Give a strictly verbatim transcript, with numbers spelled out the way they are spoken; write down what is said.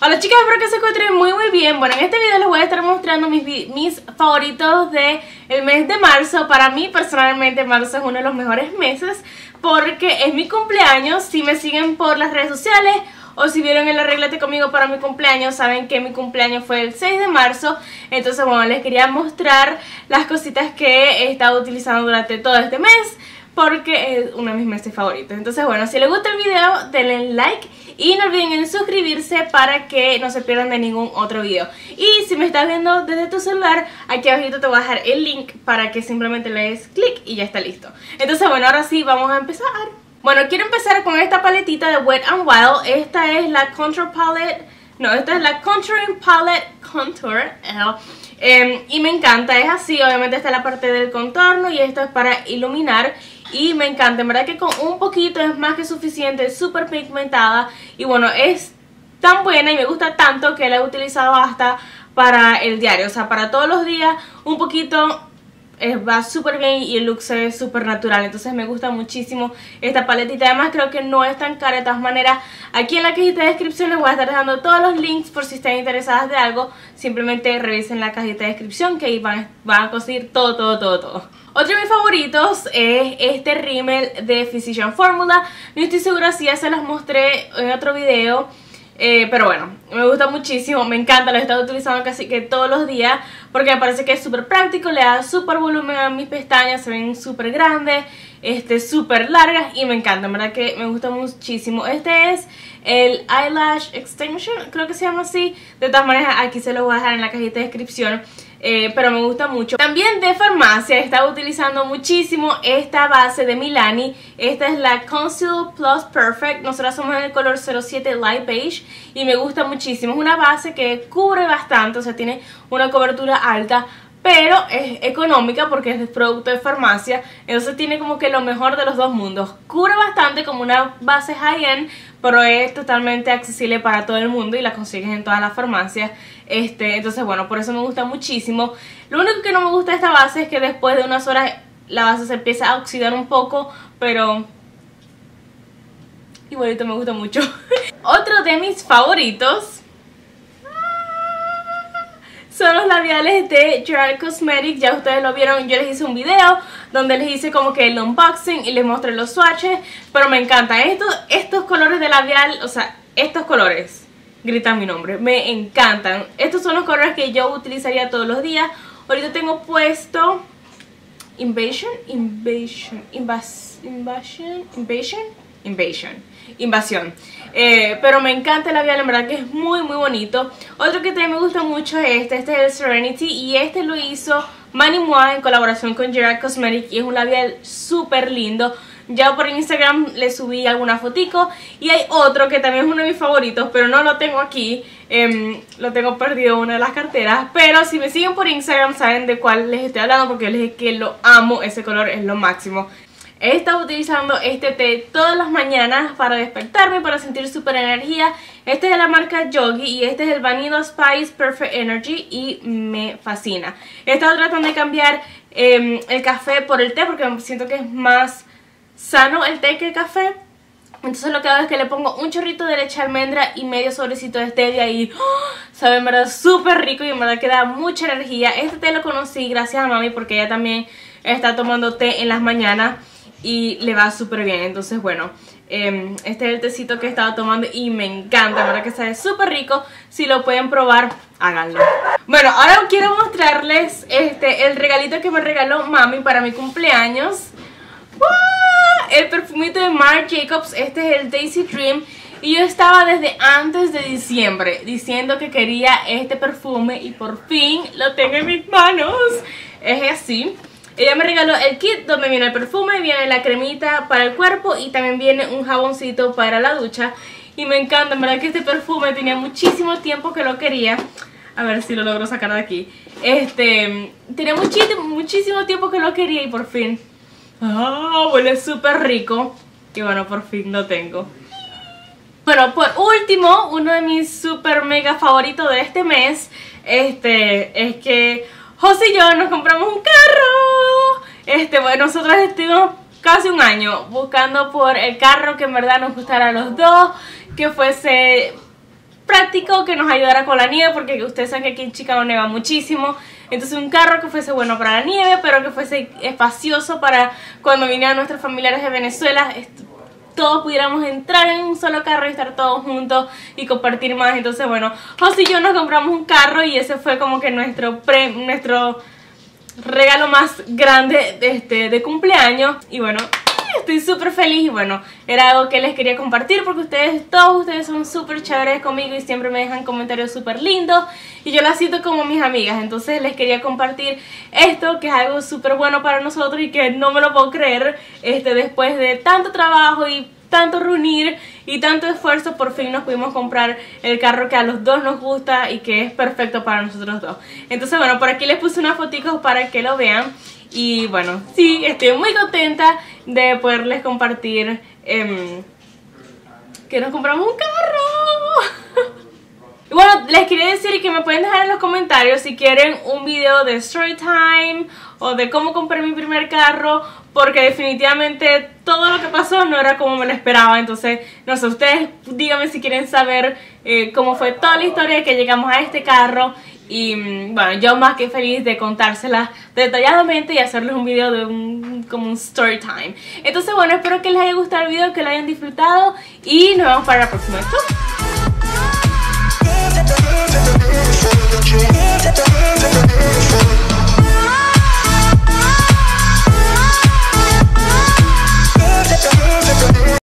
Hola chicas, espero que se encuentren muy muy bien. Bueno, en este video les voy a estar mostrando mis, mis favoritos del mes de marzo. Para mí personalmente marzo es uno de los mejores meses porque es mi cumpleaños. Si me siguen por las redes sociales o si vieron el Arréglate Conmigo para mi cumpleaños, saben que mi cumpleaños fue el seis de marzo. Entonces bueno, les quería mostrar las cositas que he estado utilizando durante todo este mes porque es uno de mis meses favoritos. Entonces bueno, si les gusta el video denle like y no olviden en suscribirse para que no se pierdan de ningún otro video. Y si me estás viendo desde tu celular, aquí abajito te voy a dejar el link para que simplemente le des clic y ya está listo. Entonces bueno, ahora sí vamos a empezar. Bueno, quiero empezar con esta paletita de Wet n Wild. Esta es la Contour Palette. No, esta es la Contouring Palette Contour. Eh, y me encanta, es así, obviamente está la parte del contorno y esto es para iluminar. Y me encanta, en verdad que con un poquito es más que suficiente, es súper pigmentada. Y bueno, es tan buena y me gusta tanto que la he utilizado hasta para el diario. O sea, para todos los días un poquito eh, va súper bien y el look se ve súper natural. Entonces me gusta muchísimo esta paletita. Además creo que no es tan cara. De todas maneras, aquí en la cajita de descripción les voy a estar dejando todos los links por si están interesadas de algo. Simplemente revisen la cajita de descripción que ahí van, van a conseguir todo, todo, todo, todo. Otro de mis favoritos es este rímel de Physicians Formula. No estoy segura si ya se los mostré en otro video, eh, pero bueno, me gusta muchísimo, me encanta, lo he estado utilizando casi que todos los días porque me parece que es súper práctico, le da súper volumen a mis pestañas, se ven súper grandes, este, súper largas y me encanta, en verdad que me gusta muchísimo. Este es el Eyelash Extension, creo que se llama así. De todas maneras aquí se lo voy a dejar en la cajita de descripción. Eh, pero me gusta mucho. También de farmacia he estado utilizando muchísimo esta base de Milani. Esta es la Conceal Plus Perfect. Nosotros somos en el color cero siete Light Beige y me gusta muchísimo. Es una base que cubre bastante, o sea, tiene una cobertura alta, pero es económica porque es producto de farmacia. Entonces tiene como que lo mejor de los dos mundos. Cubre bastante como una base high-end, pero es totalmente accesible para todo el mundo y la consigues en todas las farmacias. Este, entonces bueno, por eso me gusta muchísimo. Lo único que no me gusta de esta base es que después de unas horas la base se empieza a oxidar un poco, pero igualito me gusta mucho. Otro de mis favoritos son los labiales de Gerard Cosmetics. Ya ustedes lo vieron, yo les hice un video donde les hice como que el unboxing y les mostré los swatches. Pero me encantan estos, estos colores de labial, o sea, estos colores gritan mi nombre, me encantan. Estos son los colores que yo utilizaría todos los días. Ahorita tengo puesto Invasion, Invasion, Invas, Invasion, Invasion, Invasion, Invasión. Eh, pero me encanta el labial, en verdad que es muy muy bonito. Otro que también me gusta mucho es este, este es el Serenity y este lo hizo Mani Moa en colaboración con Gerard Cosmetics y es un labial súper lindo. Ya por Instagram le subí alguna fotico. Y hay otro que también es uno de mis favoritos, pero no lo tengo aquí, eh, lo tengo perdido en una de las carteras. Pero si me siguen por Instagram saben de cuál les estoy hablando porque les dije que lo amo, ese color es lo máximo. He estado utilizando este té todas las mañanas para despertarme, para sentir súper energía. Este es de la marca Yogi y este es el Vanilla Spice Perfect Energy y me fascina. He estado tratando de cambiar eh, el café por el té porque siento que es más sano el té que el café. Entonces lo que hago es que le pongo un chorrito de leche de almendra y medio sobrecito de stevia y ¡oh! Sabe en verdad súper rico y en verdad que da mucha energía. Este té lo conocí gracias a mami porque ella también está tomando té en las mañanas y le va súper bien. Entonces bueno, eh, este es el tecito que he estado tomando y me encanta, la verdad que sabe súper rico. Si lo pueden probar, háganlo. Bueno, ahora quiero mostrarles este el regalito que me regaló mami para mi cumpleaños. ¡Wow! El perfumito de Marc Jacobs, este es el Daisy Dream. Y yo estaba desde antes de diciembre diciendo que quería este perfume y por fin lo tengo en mis manos. Es así. Ella me regaló el kit donde viene el perfume, viene la cremita para el cuerpo y también viene un jaboncito para la ducha. Y me encanta, en verdad que este perfume tenía muchísimo tiempo que lo quería. A ver si lo logro sacar de aquí. Este, tenía muchísimo, muchísimo tiempo que lo quería y por fin. ¡Ah! Huele súper rico. Y bueno, por fin lo tengo. Bueno, por último, uno de mis super mega favoritos de este mes este, es que José y yo nos compramos un carro. Este, bueno, nosotros estuvimos casi un año buscando por el carro que en verdad nos gustara a los dos, que fuese práctico, que nos ayudara con la nieve, porque ustedes saben que aquí en Chicago neva muchísimo. Entonces un carro que fuese bueno para la nieve, pero que fuese espacioso para cuando vinieran nuestros familiares de Venezuela, todos pudiéramos entrar en un solo carro y estar todos juntos y compartir más. Entonces bueno, José y yo nos compramos un carro y ese fue como que nuestro pre, nuestro regalo más grande de, este, de cumpleaños. Y bueno, estoy súper feliz y bueno, era algo que les quería compartir porque ustedes, todos ustedes son súper chéveres conmigo y siempre me dejan comentarios súper lindos y yo las siento como mis amigas. Entonces les quería compartir esto, que es algo súper bueno para nosotros y que no me lo puedo creer, este, después de tanto trabajo y tanto reunir y tanto esfuerzo, por fin nos pudimos comprar el carro que a los dos nos gusta y que es perfecto para nosotros dos. Entonces bueno, por aquí les puse unas fotitos para que lo vean. Y bueno, sí, estoy muy contenta de poderles compartir eh, que nos compramos un carro. Y bueno, les quería decir que me pueden dejar en los comentarios si quieren un video de story time o de cómo compré mi primer carro, porque definitivamente todo lo que pasó no era como me lo esperaba. Entonces, no sé, ustedes díganme si quieren saber eh, cómo fue toda la historia de que llegamos a este carro. Y bueno, yo más que feliz de contárselas detalladamente y hacerles un video de un, como un story time. Entonces bueno, espero que les haya gustado el video, que lo hayan disfrutado y nos vemos para la próxima. ¡Chau!